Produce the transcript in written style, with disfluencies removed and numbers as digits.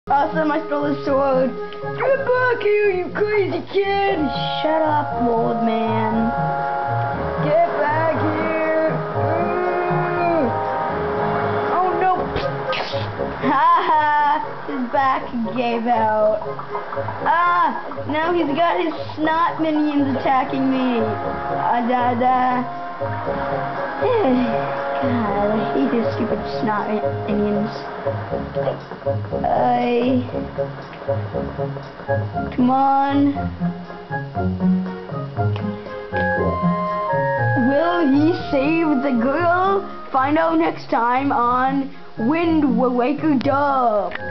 Awesome, I stole his sword. Get back here, you crazy kid! Shut up, old man. Get back here! Oh no! Haha! His back gave out. Ah! Now he's got his snot minions attacking me. God, I hate these stupid snot minions. Come on. Will he save the girl? Find out next time on Wind Waker Dub.